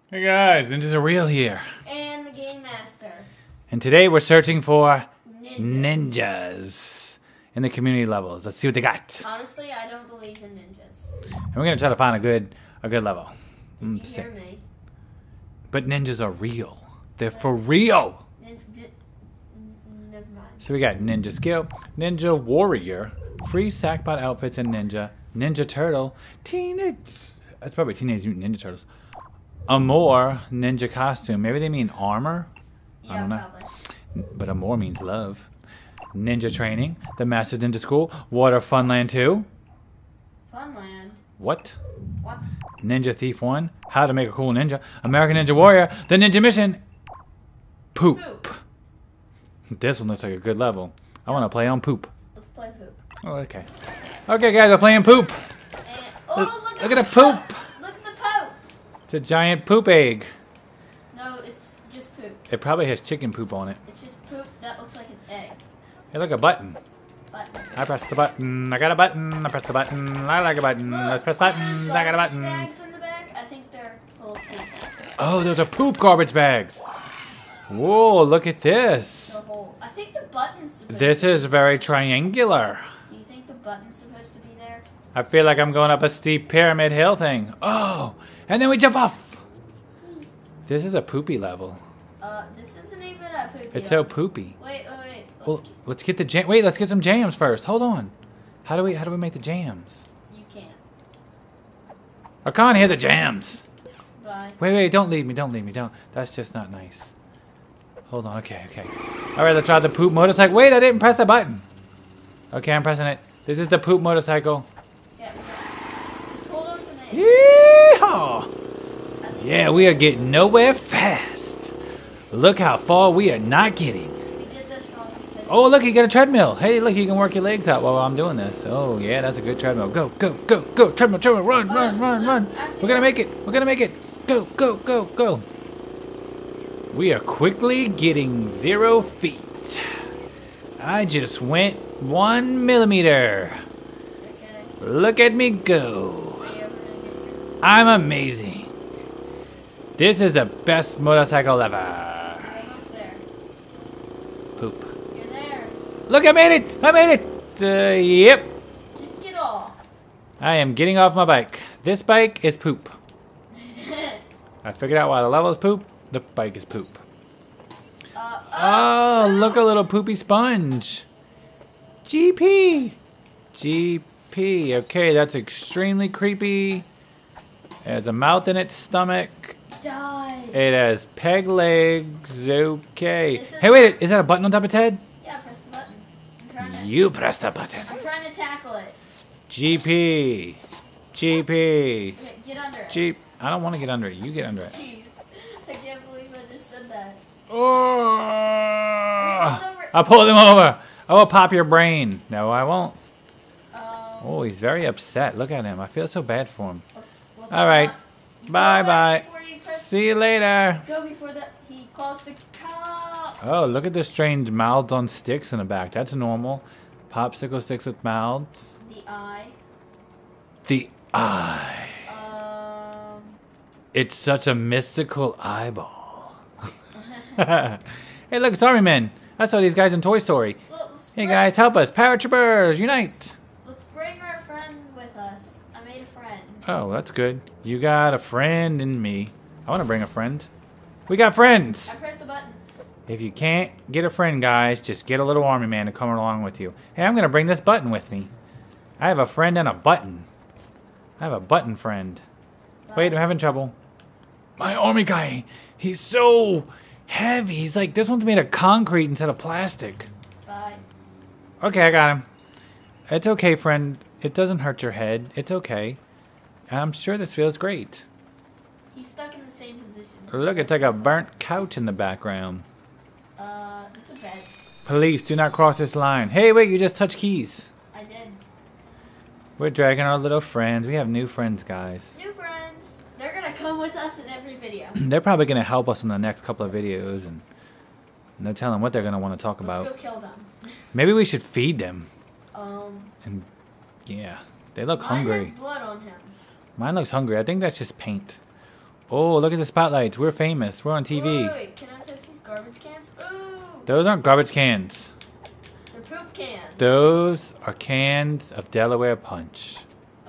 Hey guys, ninjas are real here. And the Game Master. And today we're searching for Ninjas. in the community levels. Let's see what they got. Honestly, I don't believe in ninjas. And we're gonna try to find a good level. Did you hear me? But ninjas are real. They're for real. Never mind. So we got ninja skill, ninja warrior, free sackbot outfits and ninja turtle, teenage. That's probably Teenage Mutant Ninja Turtles. Amor ninja costume. Maybe they mean armor. Yeah, I don't know. probably. But Amor means love. Ninja training. The Masters Ninja School. Water Funland 2. Funland. What? What? Ninja Thief 1. How to make a cool ninja. American Ninja Warrior. The Ninja Mission. Poop. This one looks like a good level. I want to play on poop. Let's play poop. Oh, okay. Okay, guys, we're playing poop. And, oh, Look at the poop. Look at the poop. It's a giant poop egg. No, it's just poop. It probably has chicken poop on it. It's just poop that looks like an egg. Hey, look, a button. Button. I pressed the button. I got a button. I pressed the button. I like a button. Look, Let's press see buttons. those I got a garbage button. bags in the back? I think they're full of poop. Oh, those are poop garbage bags. Whoa, look at this. The hole. I think the button's supposed This to is very triangular. Do you think the button's supposed to be there? I feel like I'm going up a steep pyramid hill thing. Oh, and then we jump off. This is a poopy level. This isn't even a poopy. It's so poopy. Wait. Well, let's get the jam. Wait, let's get some jams first. Hold on. How do we make the jams? You can't. I can't hear the jams. Bye. Wait, don't leave me. Don't. That's just not nice. Hold on. Okay. All right, let's try the poop motorcycle. Wait, I didn't press the button. Okay, I'm pressing it. This is the poop motorcycle. Yeah, just hold on to me. Yeehaw! Yeah, we are getting nowhere fast. Look how far we are not getting. We did this wrong because... Oh, look, you got a treadmill. Hey, look, you can work your legs out while I'm doing this. Oh, yeah, that's a good treadmill. Go. Treadmill, run. We're gonna make it. Go. We are quickly getting 0 feet. I just went 1 millimeter. Okay. Look at me go. Are you ever gonna get here? I'm amazing. This is the best motorcycle ever. You're almost there. Poop. You're there. Look, I made it. Yep. Just get off. I am getting off my bike. This bike is poop. I figured out why the level is poop. The bike is poop. Oh, look, a little poopy sponge. GP. Okay, that's extremely creepy. It has a mouth in its stomach. Die. It has peg legs. Okay. Hey, wait, is that a button on top of its head? Yeah, press the button. You press the button. I'm trying to tackle it. GP. Okay, get under it. Jeep. I don't want to get under it. You get under it. Jeez. I can't believe I just said that. Oh! Over. I'll pull him over. I will pop your brain. No, I won't. Oh, he's very upset. Look at him. I feel so bad for him. Let's All right. Bye. before you press- See you later. Go before that he calls the cops. Oh, look at the strange mouths on sticks in the back. That's normal. Popsicle sticks with mouths. The eye. It's such a mystical eyeball. Hey, look, it's Army Men. I saw these guys in Toy Story. Hey, guys, help us. Paratroopers, unite. Let's bring our friend with us. I made a friend. Oh, that's good. You got a friend in me. I want to bring a friend. We got friends. I pressed the button. If you can't get a friend, guys, just get a little army man to come along with you. Hey, I'm going to bring this button with me. I have a friend and a button. I have a button friend. Wait, I'm having trouble. My army guy, he's so heavy. He's like, this one's made of concrete instead of plastic. Bye. Okay, I got him. It's okay, friend. It doesn't hurt your head. It's okay. I'm sure this feels great. He's stuck in the same position. Look, it's like a burnt couch in the background. It's a bed. Police, do not cross this line. Hey, wait, you just touched keys. I did. We're dragging our little friends. We have new friends, guys. New friends. They're gonna come with us in every video. They're probably going to help us in the next couple of videos, and they're telling what they're going to want to talk about. Let's go kill them. Maybe we should feed them. And yeah, they look mine hungry. has blood on him. Mine looks hungry. I think that's just paint. Oh, look at the spotlights. We're famous. We're on TV. Wait, can I touch these garbage cans? Ooh. Those aren't garbage cans. They're poop cans. Those are cans of Delaware Punch.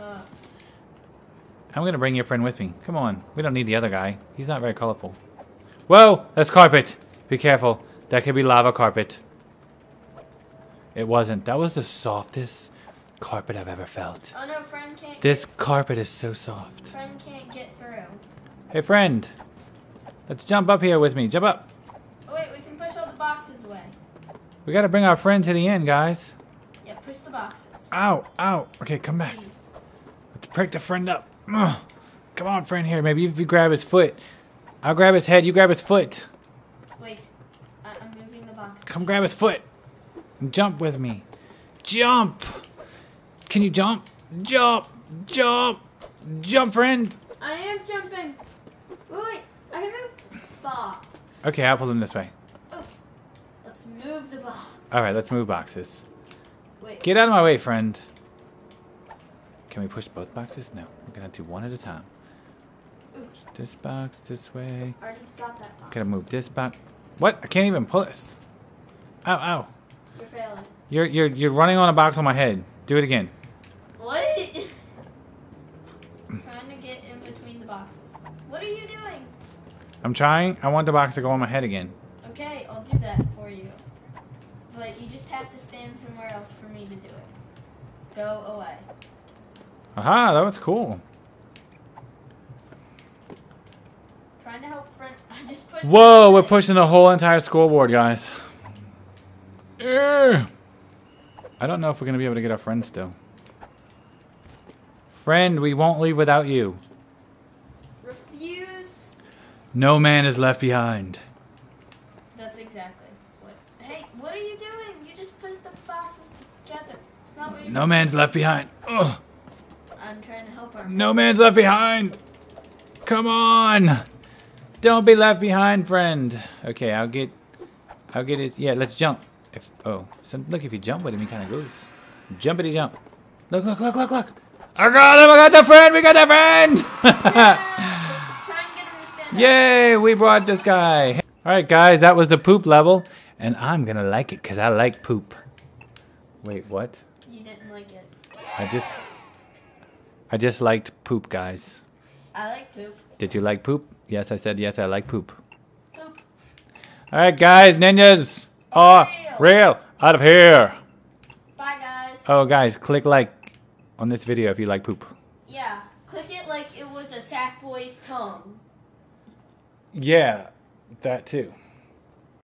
I'm going to bring your friend with me. Come on. We don't need the other guy. He's not very colorful. Whoa! That's carpet. Be careful. That could be lava carpet. It wasn't. That was the softest carpet I've ever felt. Oh no, friend can't. This carpet is so soft. Friend can't get through. Hey, friend. Let's jump up here with me. Jump up. Oh wait, we can push all the boxes away. We got to bring our friend to the end, guys. Yeah, push the boxes. Ow! Ow! Okay, come back. Please. Let's pick the friend up. Ugh. Come on, friend, here. Maybe if you grab his foot. I'll grab his head. You grab his foot. Wait, I'm moving the box. Come grab his foot. And jump with me. Jump! Can you jump? Jump! Jump! Jump, friend! I am jumping. Wait, I can move the box. Okay, I'll pull him this way. Oh, let's move the box. Alright, let's move boxes. Wait. Get out of my way, friend. Can we push both boxes? No. We're gonna do one at a time. Push this box this way. I already got that box. Gotta move this box. What? I can't even pull this. Ow, ow. You're failing. You're running on a box on my head. Do it again. What? Trying to get in between the boxes. What are you doing? I'm trying. I want the box to go on my head again. Okay, I'll do that for you. But you just have to stand somewhere else for me to do it. Go away. Aha, that was cool. Trying to help friend. I just pushed. Whoa, we're pushing the whole entire scoreboard, guys. I don't know if we're going to be able to get our friend still. Friend, we won't leave without you. Refuse. No man is left behind. That's exactly what. Hey, what are you doing? You just pushed the boxes together. It's not what you're No man's left behind. Ugh. I'm trying to help her. No man's left behind. Come on. Don't be left behind, friend. Okay, I'll get it. Yeah, let's jump. Look, if you jump with him, he kind of goes. Jumpity jump. Look. I got him. I got the friend. We got the friend. Yeah, let's try and get him to stand up. Yay, we brought this guy. All right, guys, that was the poop level. And I'm going to like it because I like poop. Wait, what? You didn't like it. I just liked poop, guys. I like poop. Did you like poop? Yes, I said yes, I like poop. Poop. All right, guys, ninjas. Real. Out of here. Bye, guys. Oh, guys, click like on this video if you like poop. Yeah, click it like it was a sack boy's tongue. Yeah, that too.